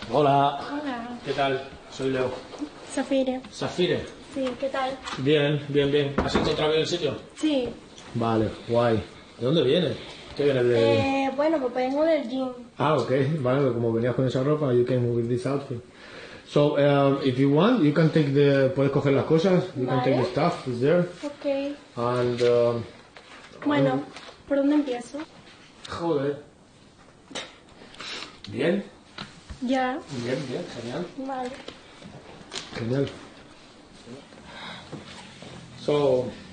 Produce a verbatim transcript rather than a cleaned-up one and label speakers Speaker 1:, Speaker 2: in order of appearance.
Speaker 1: Hola.
Speaker 2: Hola.
Speaker 1: ¿Qué tal? Soy Leo.
Speaker 2: Zafire.
Speaker 1: Zafire.
Speaker 2: Sí, ¿qué tal?
Speaker 1: Bien, bien, bien. ¿Has encontrado bien el sitio?
Speaker 2: Sí.
Speaker 1: Vale, guay. ¿De dónde vienes? ¿Qué vienes de...?
Speaker 2: Eh, bueno, pues vengo del gym.
Speaker 1: Ah, ok. Vale, como venías con esa ropa, you came with this outfit. So, um, if you want, you can take the... Puedes coger las cosas. You can take
Speaker 2: Vale.
Speaker 1: the stuff. It's there.
Speaker 2: Ok.
Speaker 1: And... Um,
Speaker 2: Bueno, ¿por dónde empiezo?
Speaker 1: joder. Bien.
Speaker 2: Ya.
Speaker 1: Bien, bien. Genial.
Speaker 2: Vale.
Speaker 1: Genial. So...